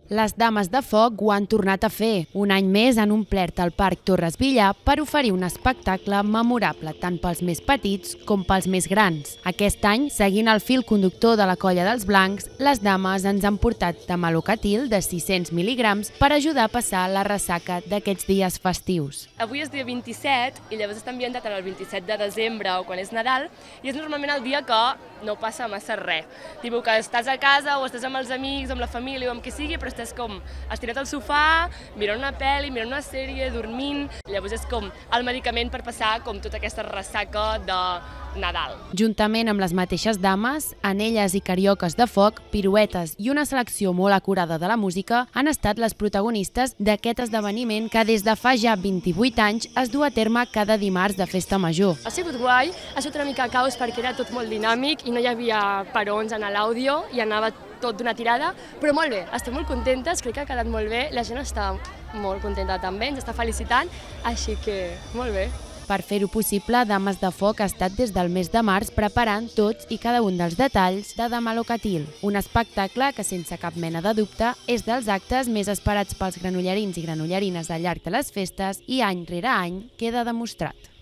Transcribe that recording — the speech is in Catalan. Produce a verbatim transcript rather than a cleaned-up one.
Les Dames de Foc ho han tornat a fer. Un any més han omplert el Parc Torres Villar per oferir un espectacle memorable tant pels més petits com pels més grans. Aquest any, seguint el fil conductor de la Colla dels Blancs, les dames ens han portat Tamalocatil de sis-cents mil·ligrams per ajudar a passar la ressaca d'aquests dies festius. Avui és dia vint-i-set i llavors està ambientat en el vint-i-set de desembre o quan és Nadal i és normalment el dia que no passa massa res. Tipo que estàs a casa o estàs amb els amics, amb la família o amb qui sigui, però estàs com estirat al sofà, mirant una pel·li, mirant una sèrie, dormint. Llavors és com el medicament per passar com tota aquesta ressaca de Nadal. Juntament amb les mateixes dames, anelles i carioques de foc, piruetes i una selecció molt acurada de la música han estat les protagonistes d'aquest esdeveniment que des de fa ja vint-i-vuit anys es du a terme cada dimarts de festa major. Ha sigut guai, ha sigut una mica caos perquè era tot molt dinàmic i no hi havia perons en l'àudio i anava tot d'una tirada, però molt bé, estem molt contentes, crec que ha quedat molt bé, la gent està molt contenta també, ens està felicitant, així que molt bé. Per fer-ho possible, Dames de Foc ha estat des del mes de març preparant tots i cada un dels detalls de Tamalocatil, un espectacle que, sense cap mena de dubte, és dels actes més esperats pels granollerins i granollerines al llarg de les festes i any rere any queda demostrat.